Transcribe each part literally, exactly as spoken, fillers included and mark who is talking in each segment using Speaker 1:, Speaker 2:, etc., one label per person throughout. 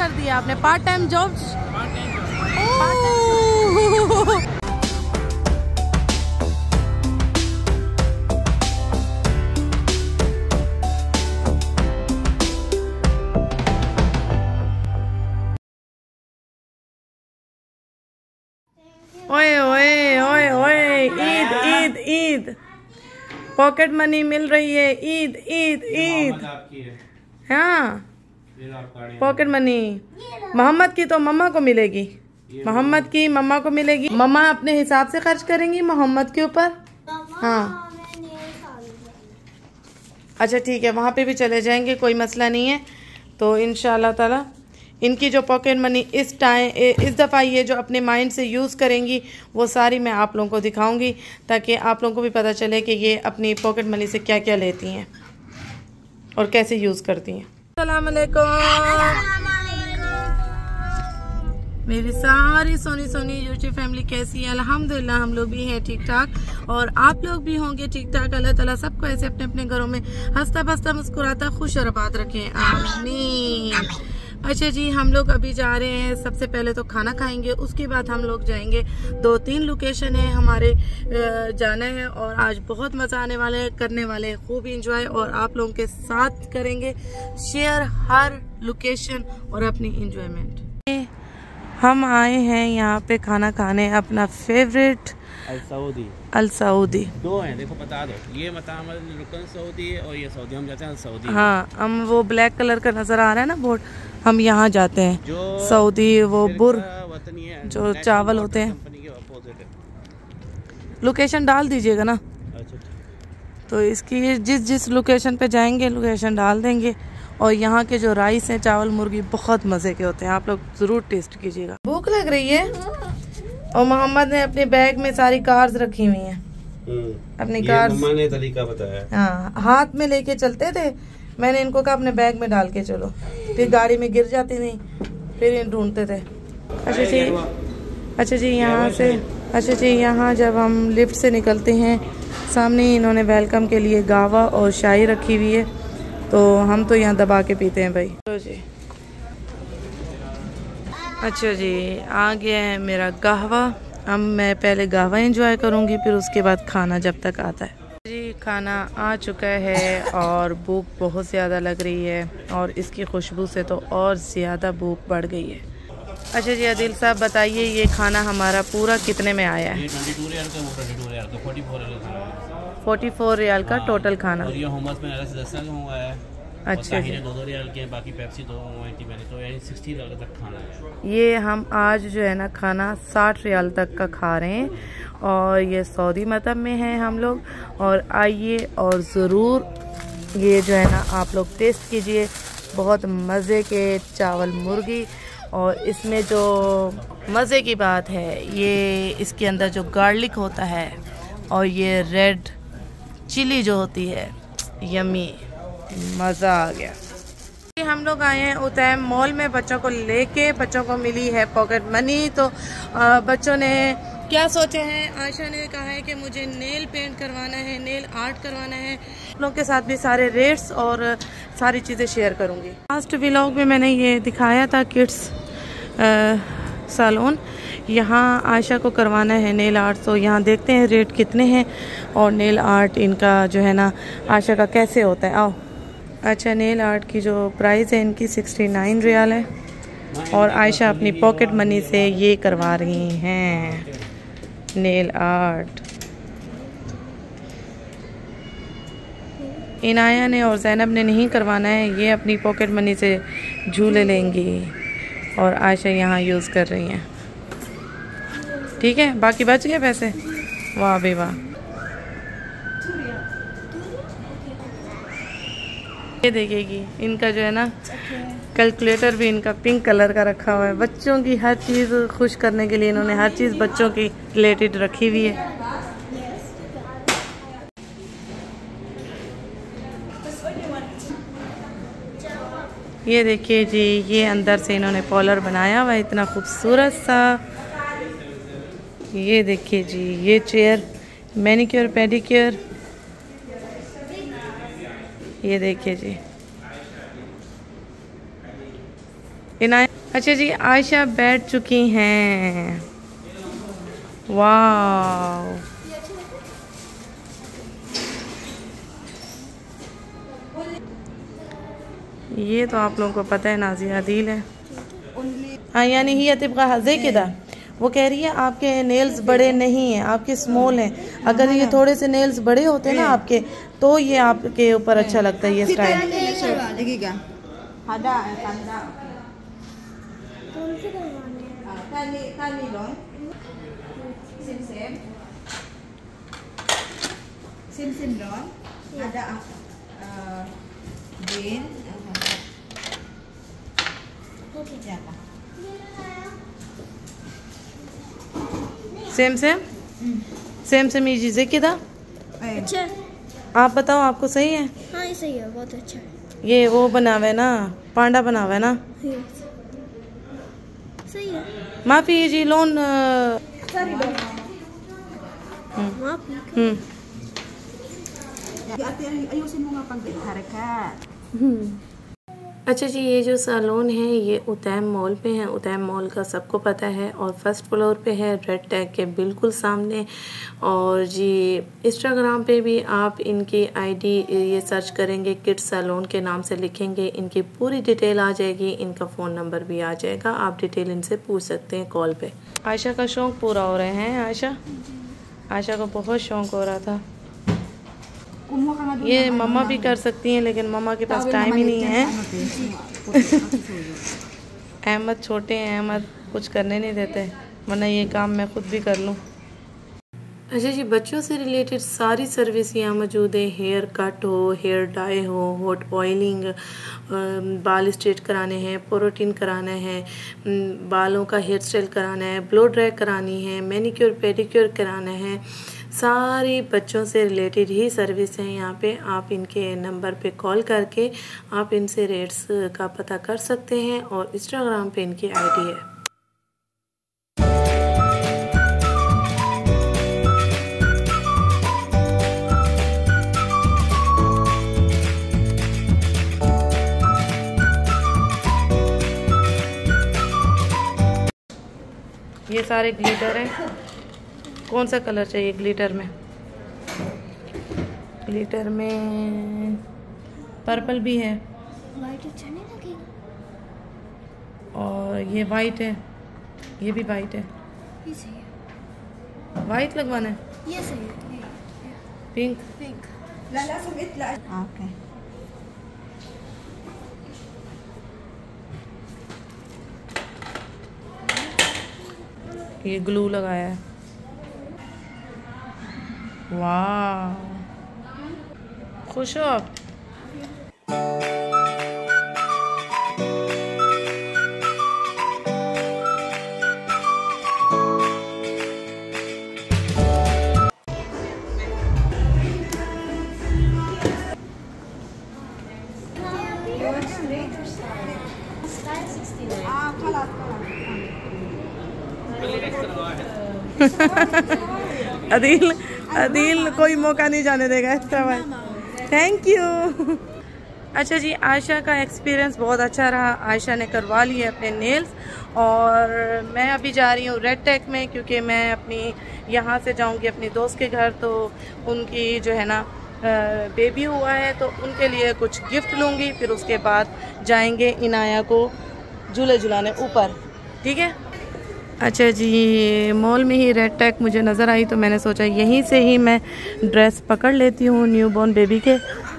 Speaker 1: कर दिया आपने? Part time job? ओए ओए ओए ओए, ईद ईद ईद, पॉकेट मनी मिल रही है। ईद ईद ईद, हाँ पॉकेट मनी। मोहम्मद की तो मम्मा को मिलेगी, मोहम्मद की मम्मा को मिलेगी। मम्मा अपने हिसाब से खर्च करेंगी मोहम्मद के ऊपर। हाँ अच्छा ठीक है, वहाँ पे भी चले जाएंगे, कोई मसला नहीं है। तो इंशाल्लाह ताला इनकी जो पॉकेट मनी इस टाइम इस दफ़ा ये जो अपने माइंड से यूज़ करेंगी वो सारी मैं आप लोगों को दिखाऊंगी, ताकि आप लोगों को भी पता चले कि ये अपनी पॉकेट मनी से क्या क्या लेती हैं और कैसे यूज़ करती हैं। अस्सलाम वालेकुम मेरी सारी सोनी सोनी यूट्यूब फैमिली, कैसी है? अल्हम्दुलिल्लाह हम लोग भी हैं ठीक ठाक, और आप लोग भी होंगे ठीक ठाक। अल्लाह ताला सबको ऐसे अपने अपने घरों में हंसता बसता मुस्कुराता खुश और आबाद रखें, आमीन। अच्छा जी, हम लोग अभी जा रहे हैं, सबसे पहले तो खाना खाएंगे, उसके बाद हम लोग जाएंगे। दो तीन लोकेशन है हमारे जाना है, और आज बहुत मज़ा आने वाला है, करने वाले हैं खूब इंजॉय, और आप लोगों के साथ करेंगे शेयर हर लोकेशन और अपनी इंजॉयमेंट। हम आए हैं यहाँ पे खाना खाने, अपना favourite
Speaker 2: Al Saudi.
Speaker 1: Al Saudi
Speaker 2: दो हैं, देखो बता दो, ये मताम रुकन सऊदी है और ये सऊदी। हम जाते हैं अल सऊदी।
Speaker 1: हाँ, हम वो ब्लैक कलर का नजर आ रहा है ना बोर्ड, हम यहाँ जाते हैं
Speaker 2: जो
Speaker 1: सऊदी। वो बुर
Speaker 2: वतनी है
Speaker 1: जो चावल होते हैं,
Speaker 2: कंपनी के अपोजिट है।
Speaker 1: लोकेशन डाल दीजिएगा ना।
Speaker 2: अच्छा,
Speaker 1: तो इसकी जिस जिस लोकेशन पे जाएंगे लोकेशन डाल देंगे। और यहाँ के जो राइस हैं, चावल मुर्गी बहुत मज़े के होते हैं, आप लोग ज़रूर टेस्ट कीजिएगा। भूख लग रही है, और मोहम्मद ने अपने बैग में सारी कार्स रखी हुई हैं, अपनी कार्स।
Speaker 2: मम्मा ने तरीका बताया।
Speaker 1: हाँ, हाथ में लेके चलते थे, मैंने इनको कहा अपने बैग में डाल के चलो, फिर गाड़ी में गिर जाती नहीं, फिर इन ढूंढते थे। अच्छा जी, अच्छा जी यहाँ से, अच्छा जी यहाँ जब हम लिफ्ट से निकलते हैं, सामने ही इन्होंने वेलकम के लिए गावा और शाही रखी हुई है, तो हम तो यहाँ दबा के पीते हैं भाई। तो जी अच्छा जी, आ गया है मेरा कहवा। अब मैं पहले कहवा एंजॉय करूँगी, फिर उसके बाद खाना जब तक आता है। जी खाना आ चुका है, और भूख बहुत ज़्यादा लग रही है, और इसकी खुशबू से तो और ज़्यादा भूख बढ़ गई है। अच्छा जी आदिल साहब बताइए, ये खाना हमारा पूरा कितने में आया है? फोर्टी फोर रियाल का टोटल खाना।
Speaker 2: और ये हुमस में अलग से दस का हुआ है।
Speaker 1: अच्छा जी,
Speaker 2: दो दो रियाल के, बाकी पेप्सी दो मैंने, तो यानी सिक्सटी रियाल तक खाना है।
Speaker 1: ये हम आज जो है ना खाना साठ रियाल तक का खा रहे हैं, और ये सऊदी मतब में हैं हम लोग। और आइए और ज़रूर ये जो है ना आप लोग टेस्ट कीजिए, बहुत मज़े के चावल मुर्गी। और इसमें जो मज़े की बात है, ये इसके अंदर जो गार्लिक होता है और ये रेड चिली जो होती है, यम्मी, मज़ा आ गया। हम लोग आए हैं उतैम मॉल में बच्चों को लेके, बच्चों को मिली है पॉकेट मनी। तो आ, बच्चों ने क्या सोचे हैं, आयशा ने कहा है कि मुझे नेल पेंट करवाना है, नेल आर्ट करवाना है। लोग के साथ भी सारे रेट्स और सारी चीज़ें शेयर करूंगी। लास्ट व्लॉग में मैंने ये दिखाया था किड्स सैलून, यहाँ आयशा को करवाना है नेल आर्ट। तो यहाँ देखते हैं रेट कितने हैं, और नेल आर्ट इनका जो है ना आयशा का कैसे होता है। आओ। अच्छा, नेल आर्ट की जो प्राइस है इनकी सिक्सटी नाइन रियाल है, और आयशा अपनी पॉकेट मनी से ये करवा रही हैं नेल आर्ट। इनाया ने और ज़ैनब ने नहीं करवाना है, ये अपनी पॉकेट मनी से झूले लेंगी, और आयशा यहाँ यूज़ कर रही हैं। ठीक है, बाकी बच गए पैसे। वाह बे वाह। ये देखेगी, इनका जो है ना कैलकुलेटर भी इनका पिंक कलर का रखा हुआ है। बच्चों की हर चीज़ खुश करने के लिए इन्होंने हर चीज़ बच्चों की रिलेटेड रखी हुई है। ये देखिए जी, ये अंदर से इन्होंने पॉलर बनाया हुआ है इतना खूबसूरत सा। ये देखिए जी, ये चेयर मैनिक्योर पेडिक्योर। ये देखिए जी, इनाया। अच्छा जी, आयशा बैठ चुकी हैं। वाह, ये तो आप लोगों को पता है नाजिया दिल है। हाँ, यानी ही तिबका हजे किदा वो कह रही है आपके नेल्स बड़े नहीं हैं, आपके स्मॉल हैं। अगर ये थोड़े से नेल्स बड़े होते ना आपके, तो ये आपके ऊपर अच्छा लगता है ये style. Same same same same ये चीजें किदा।
Speaker 3: अच्छा,
Speaker 1: आप बताओ, आपको सही है?
Speaker 3: हाँ ये सही है, बहुत अच्छा है।
Speaker 1: ये वो बनावे ना, पांडा बनावे ना,
Speaker 3: सही है।
Speaker 1: माफी ये जी लोन। हम्म अच्छा जी, ये जो सैलून है ये उतैम मॉल पे है। उतैम मॉल का सबको पता है और फर्स्ट फ्लोर पे है, रेड टैग के बिल्कुल सामने। और जी इंस्टाग्राम पे भी आप इनकी आईडी ये सर्च करेंगे, किड्स सैलून के नाम से लिखेंगे, इनकी पूरी डिटेल आ जाएगी, इनका फ़ोन नंबर भी आ जाएगा, आप डिटेल इनसे पूछ सकते हैं कॉल पे। आयशा का शौक़ पूरा हो रहे हैं। आयशा आयशा को बहुत शौक़ हो रहा था। ये मम्मा भी कर सकती हैं, लेकिन मम्मा के पास टाइम ही नहीं है। अहमद छोटे हैं, अहमद कुछ करने नहीं देते, वरना ये काम मैं खुद भी कर लूँ। अच्छा जी, बच्चों से रिलेटेड सारी सर्विस यहाँ मौजूद है। हेयर कट हो, हेयर डाई हो, हॉट ऑयलिंग, बाल स्ट्रेट कराने हैं, प्रोटीन कराना है, बालों का हेयर स्टाइल कराना है, ब्लो ड्राई करानी है, मैनिक्योर पेडिक्योर कराना है, सारी बच्चों से रिलेटेड ही सर्विस है यहाँ पे। आप इनके नंबर पे कॉल करके आप इनसे रेट्स का पता कर सकते हैं और इंस्टाग्राम पे इनकी आईडी है। ये सारे ग्लिटर हैं। कौन सा कलर चाहिए ग्लिटर में? ग्लिटर में पर्पल भी है,
Speaker 3: वाइट अच्छा नहीं लगेगा।
Speaker 1: और ये वाइट है, ये भी वाइट है।
Speaker 3: ये सही है,
Speaker 1: वाइट लगवाना है।
Speaker 3: ये सही है।
Speaker 1: Pink
Speaker 3: pink.
Speaker 4: ओके।
Speaker 1: ये ग्लू लगाया है। वाह, खुश हो आप? अदील अदील कोई मौका नहीं जाने देगा एक्स्ट्रा भाई। Thank you. अच्छा जी, आयशा का एक्सपीरियंस बहुत अच्छा रहा। आयशा ने करवा लिए अपने नेल्स और मैं अभी जा रही हूँ रेड टैग में, क्योंकि मैं अपनी यहाँ से जाऊँगी अपनी दोस्त के घर, तो उनकी जो है ना बेबी हुआ है, तो उनके लिए कुछ गिफ्ट लूँगी। फिर उसके बाद जाएंगे इनाया को झूले झुलाने ऊपर। ठीक है। अच्छा जी, मॉल में ही रेड टैग मुझे नज़र आई, तो मैंने सोचा यहीं से ही मैं ड्रेस पकड़ लेती हूँ न्यूबॉर्न बेबी के।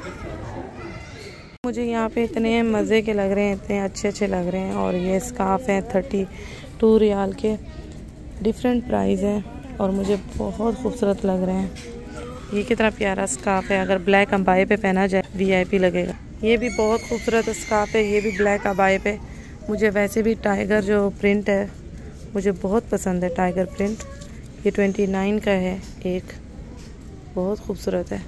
Speaker 1: मुझे यहाँ पे इतने मज़े के लग रहे हैं, इतने अच्छे अच्छे लग रहे हैं। और ये स्कार्फ हैं थर्टी टू रियाल के, डिफरेंट प्राइस है और मुझे बहुत खूबसूरत लग रहे हैं। ये कितना प्यारा स्कार्फ है, अगर ब्लैक अबाये पे पहना जाए वीआईपी लगेगा। ये भी बहुत खूबसूरत स्कार्फ है, ये भी ब्लैक अबाये पे। मुझे वैसे भी टाइगर जो प्रिंट है मुझे बहुत पसंद है, टाइगर प्रिंट। ये ट्वेंटी नाइन का है एक, बहुत खूबसूरत है।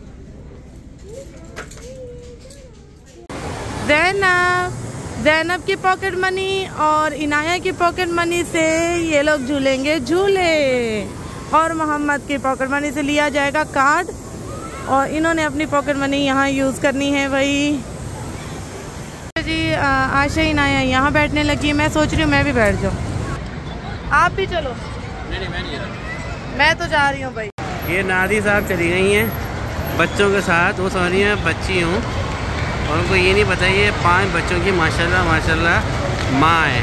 Speaker 1: ज़ैनब ज़ैनब की पॉकेट मनी और इनाया की पॉकेट मनी से ये लोग झूलेंगे झूले, और मोहम्मद की पॉकेट मनी से लिया जाएगा कार्ड, और इन्होंने अपनी पॉकेट मनी यहाँ यूज़ करनी है। वही जी, आशा ही नाया यहाँ बैठने लगी है। मैं सोच रही हूँ मैं भी बैठ जाऊँ। आप भी चलो।
Speaker 2: नहीं नहीं मैं नहीं जा रहा।
Speaker 1: मैं तो जा रही हूँ भाई।
Speaker 2: ये नादी साहब चली गई हैं बच्चों के साथ। वो समझ रही हैं बच्ची हूँ और उनको ये नहीं पता ये पांच बच्चों की माशाल्लाह माशाल्लाह माँ है।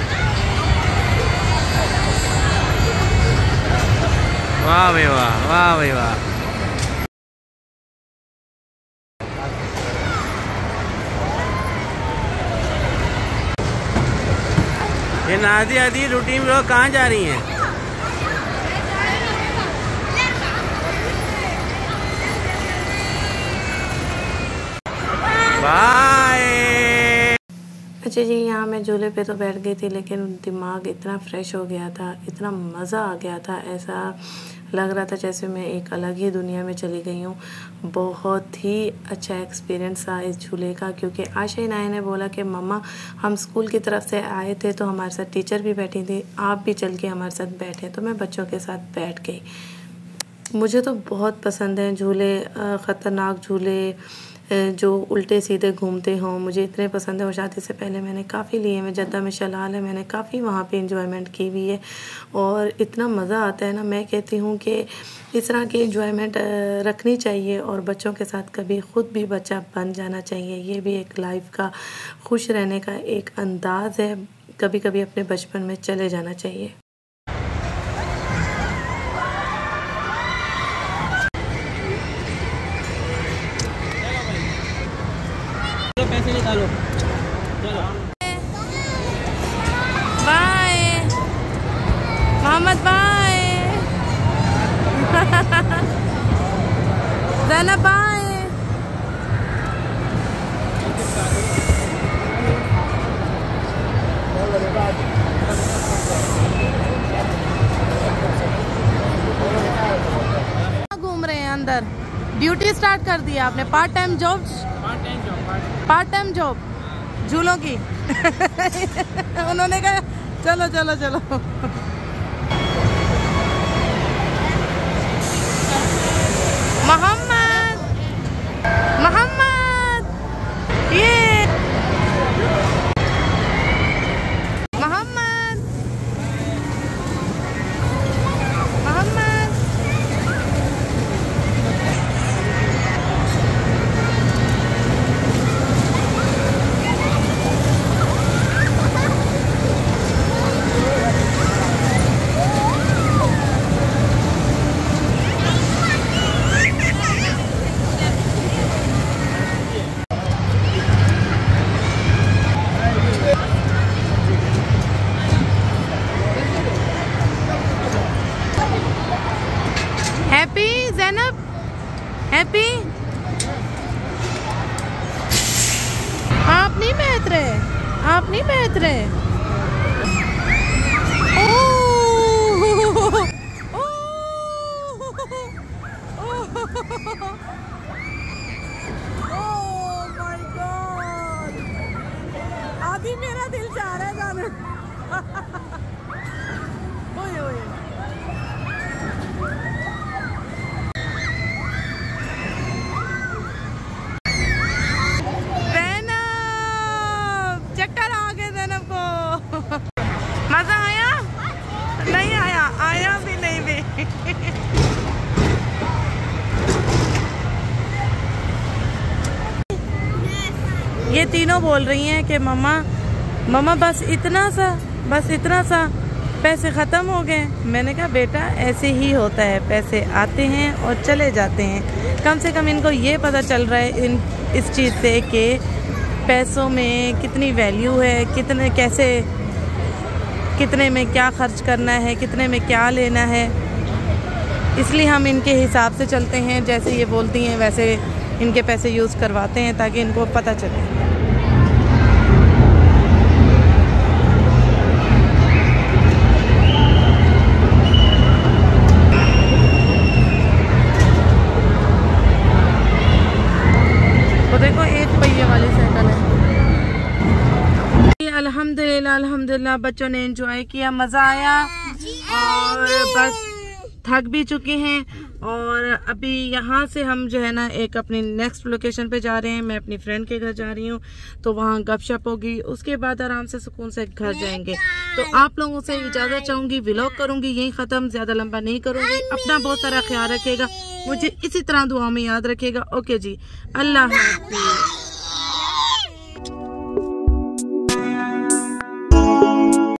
Speaker 2: वाह भाई वाह, वाह भाई वाह। ये नादी आदि रूटीन लोग कहाँ जा रही हैं? बाय।
Speaker 1: अच्छा जी, यहाँ मैं झूले पे तो बैठ गई थी लेकिन दिमाग इतना फ्रेश हो गया था, इतना मज़ा आ गया था, ऐसा लग रहा था जैसे मैं एक अलग ही दुनिया में चली गई हूँ। बहुत ही अच्छा एक्सपीरियंस था इस झूले का, क्योंकि आशा इनाया ने बोला कि मम्मा हम स्कूल की तरफ से आए थे तो हमारे साथ टीचर भी बैठी थी, आप भी चल के हमारे साथ बैठे। तो मैं बच्चों के साथ बैठ गई। मुझे तो बहुत पसंद है झूले, ख़तरनाक झूले जो उल्टे सीधे घूमते हों, मुझे इतने पसंद है। और शादी से पहले मैंने काफ़ी लिए, मैं जद्दा में शलाल है, मैंने काफ़ी वहाँ पे इंजॉयमेंट की हुई है और इतना मज़ा आता है ना। मैं कहती हूँ कि इस तरह की इंजॉयमेंट रखनी चाहिए और बच्चों के साथ कभी ख़ुद भी बच्चा बन जाना चाहिए। ये भी एक लाइफ का खुश रहने का एक अंदाज़ है। कभी कभी अपने बचपन में चले जाना चाहिए।
Speaker 2: पैसे निकालो। चलो
Speaker 1: bye Mohammad, bye Zainab, bye. घूम रहे हैं अंदर। ड्यूटी स्टार्ट कर दी आपने? Part time job, part time job झूलों की। उन्होंने कहा चलो चलो चलो। मोहम्मद, मोहम्मद, ये मोहम्मद, मोहम्मद। Happy Zainab, happy. आप नहीं बैठ रहे, आप नहीं बैठ रहे। ओह, ओह माय गॉड, अभी मेरा दिल चाह रहा है जाने। ओए ओए, चक्कर आ गए ज़ैनब को। मज़ा आया? नहीं आया? आया भी नहीं भी। ये तीनों बोल रही हैं कि मम्मा मम्मा बस इतना सा, बस इतना सा, पैसे ख़त्म हो गए। मैंने कहा बेटा ऐसे ही होता है, पैसे आते हैं और चले जाते हैं। कम से कम इनको ये पता चल रहा है इन इस चीज़ से कि पैसों में कितनी वैल्यू है, कितने कैसे, कितने में क्या खर्च करना है, कितने में क्या लेना है। इसलिए हम इनके हिसाब से चलते हैं, जैसे ये बोलती हैं वैसे इनके पैसे यूज़ करवाते हैं ताकि इनको पता चले। तो देखो एक पहिए वाली साइकिल है। अल्हम्दुलिल्लाह अल्हम्दुलिल्लाह बच्चों ने एंजॉय किया, मज़ा आया और बस थक भी चुके हैं और अभी यहाँ से हम जो है ना एक अपनी नेक्स्ट लोकेशन पे जा रहे हैं। मैं अपनी फ्रेंड के घर जा रही हूँ, तो वहाँ गपशप होगी, उसके बाद आराम से सुकून से घर जाएंगे। तो आप लोगों से इजाज़त चाहूँगी, व्लॉग करूँगी यहीं ख़त्म, ज़्यादा लंबा नहीं करूँगी। अपना बहुत सारा ख्याल रखिएगा, मुझे इसी तरह दुआ में याद रखिएगा। ओके जी, अल्लाह हाफ़िज़।